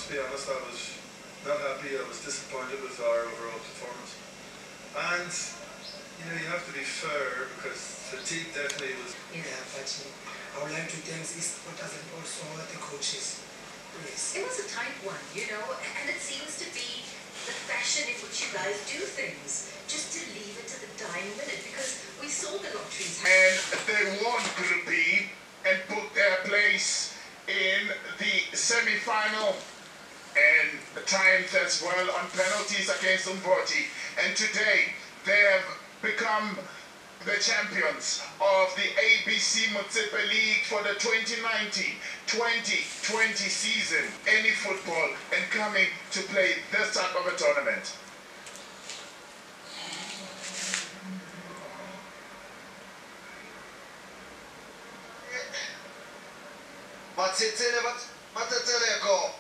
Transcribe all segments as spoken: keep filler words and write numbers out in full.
to be honest, I was not happy. I was disappointed with our overall performance. And, you know, you have to be fair because fatigue definitely was... Yeah, but I would like to thank these supporters and also the coaches. Yes. It was a tight one, you know, and it seems to be the fashion in which you guys do things, just to leave it to the dying minute, because we saw the lotteries. And they won Group B and put their place in the semi-final and timed as well on penalties against Umvoti. And today they have become the champions of the A B C Motsepe League for the twenty nineteen twenty twenty season. Any football and coming to play this type of a tournament. Matsetele matsetele ko.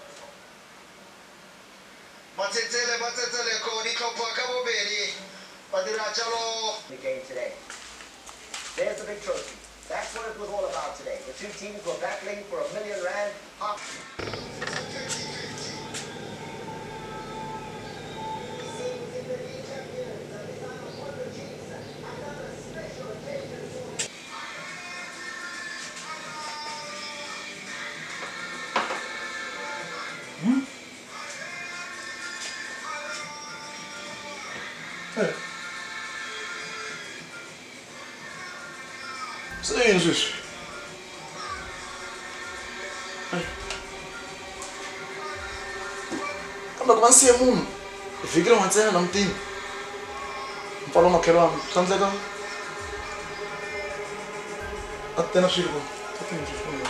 Matsetele matsetele ko ni tlhopha ka bobedi. Badira jalo. The game today. There's the big trophy. That's what it was all about today. The two teams were battling for a million rand. Up. Hmm? Hey. Co języsz? Kama kama siya mun. Ifikira wantsena namtini. Mfalo makelo wami. Sandleka. Atena shirko. Atena shirko.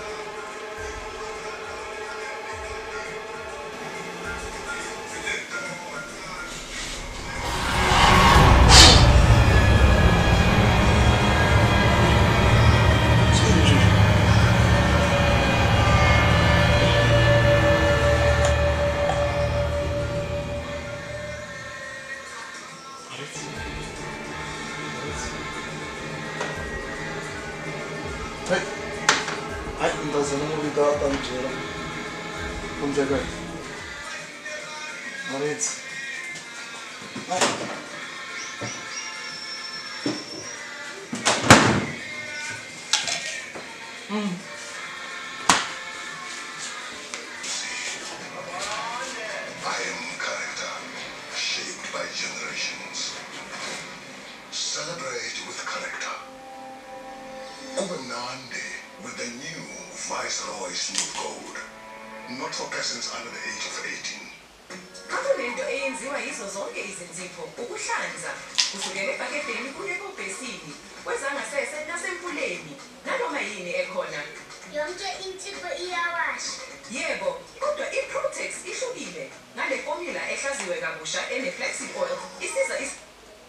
Hey, ay, entonces no me olvidaba tan chévere. Come check it. Maritz. Ay. Mm. I am character, shaped by generations. Celebrate with character. Kubanande with the new Viceroy Smooth Gold. Not for persons under the age of eighteen. Kakulento eyenziwa yizo zonke izinzipho ukuhlanza kusukela ebhakedeni kuye kobhesini kwezangasese nasempuleni nanoma yini ekhona yonke insipho iyawasha. Yebo, kodwa iProtex ihlukile ngale formula ehlaziwe kabusha ene flaxseed oil isiza is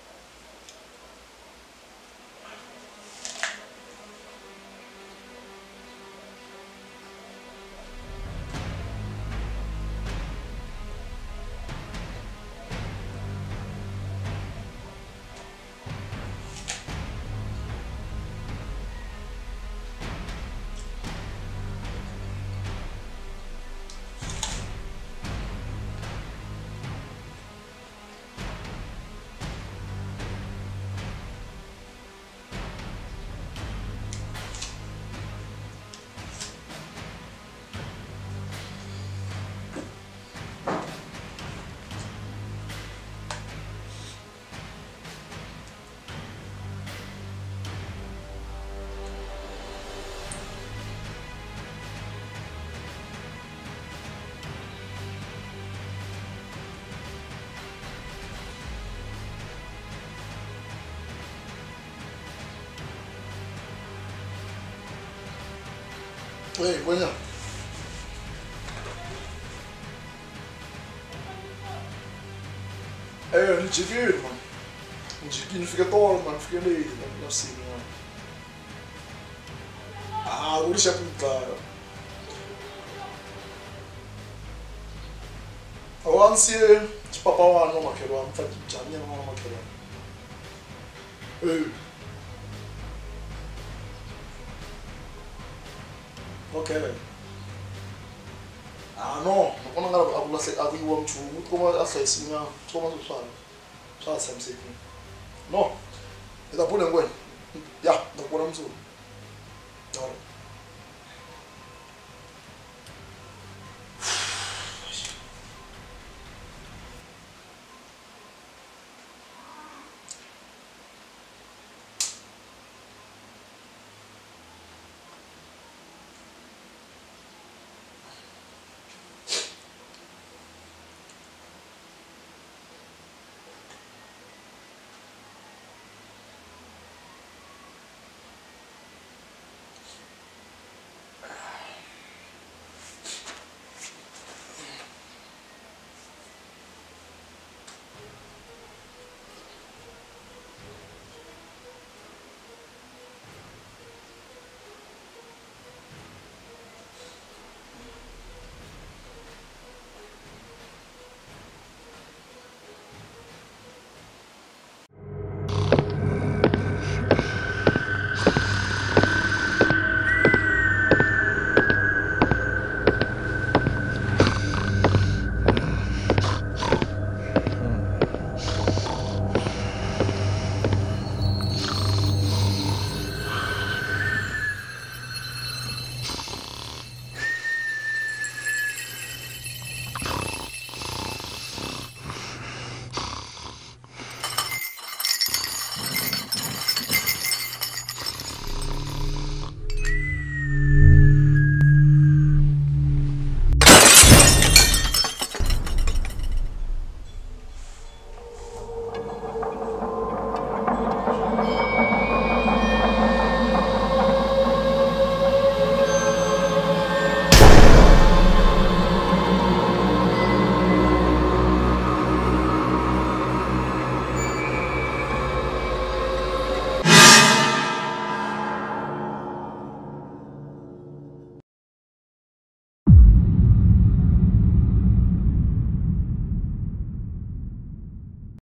Hey, bueno. É, não te viram, mano. Não te não fica todo, mano. Fica ali, não assim, mano. Ah, vou deixar pintar. Agora se de papau lá não maquero, não faz já minha não maquero. Ei. Ok, velho. Ah, Ah no, ngibona ngabe akulahle akuyiwa mjuku ukuthi koma ahlesinya, koma sosana. Sha samsekhini. No. Ngidabule ngwena. Ya, ngibona umzulu. All right.